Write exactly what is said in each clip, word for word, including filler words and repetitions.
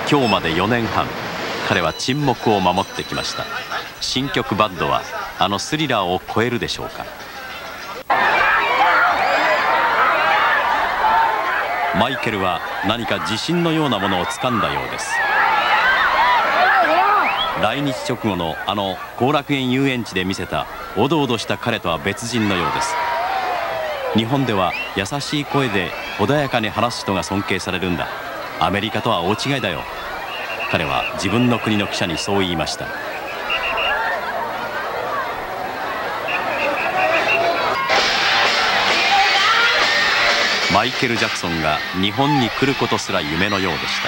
今日までよねんはん、彼は沈黙を守ってきました。新曲バッドはあのスリラーを超えるでしょうか。マイケルは何か自信のようなものをつかんだようです。来日直後のあの後楽園遊園地で見せたおどおどした彼とは別人のようです。日本では優しい声で穏やかに話す人が尊敬されるんだ、アメリカとは大違いだよ。彼は自分の国の記者にそう言いました。マイケル・ジャクソンが日本に来ることすら夢のようでした。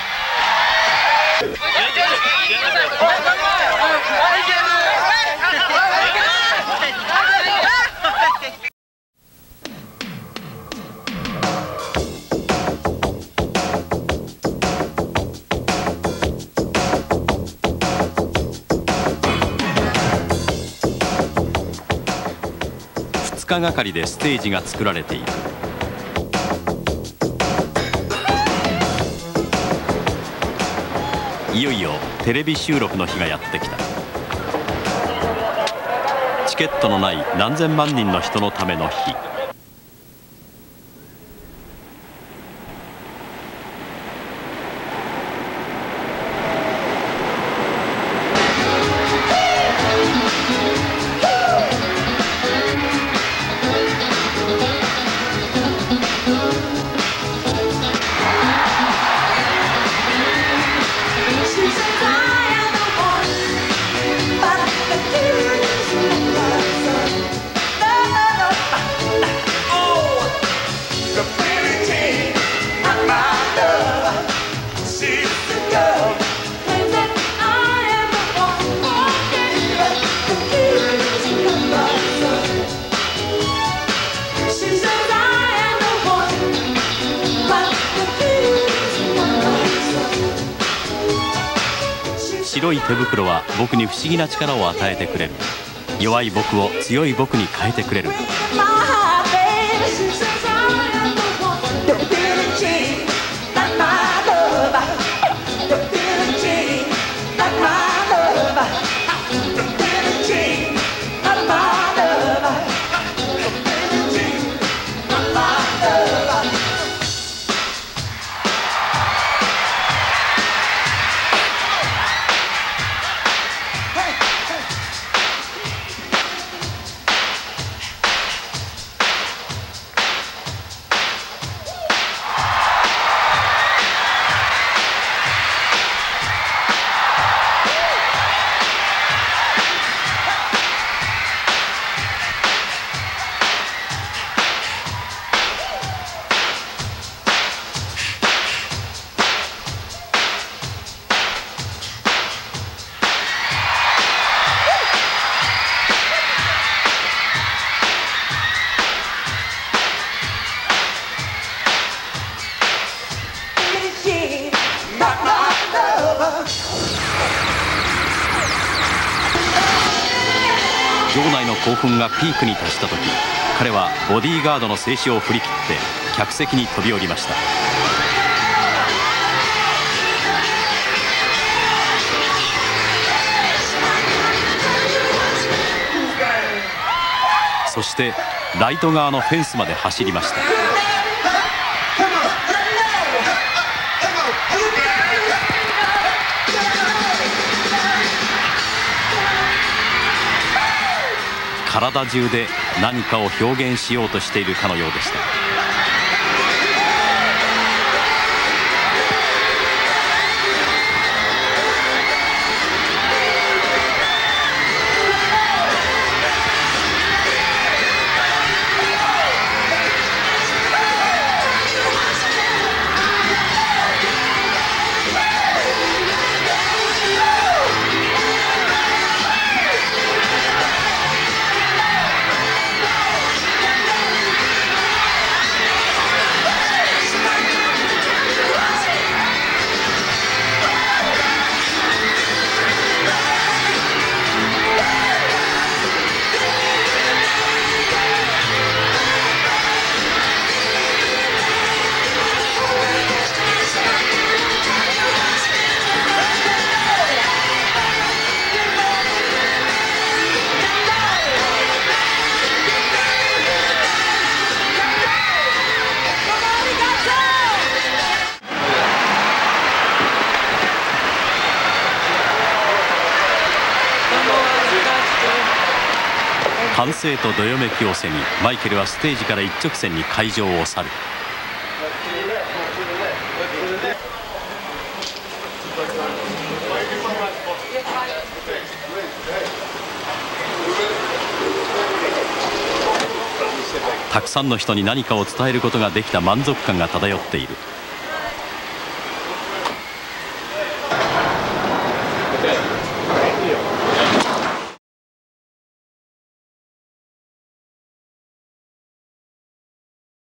ふつかがかりでステージが作られている。いよいよテレビ収録の日がやってきた。チケットのない何千万人の人のための日。白い手袋は僕に不思議な力を与えてくれる。弱い僕を強い僕に変えてくれる。場内の興奮がピークに達した時、彼はボディーガードの制止を振り切って客席に飛び降りました。そしてライト側のフェンスまで走りました。体中で何かを表現しようとしているかのようでした。 歓声とどよめきを背にマイケルはステージから一直線に会場を去る。たくさんの人に何かを伝えることができた満足感が漂っている。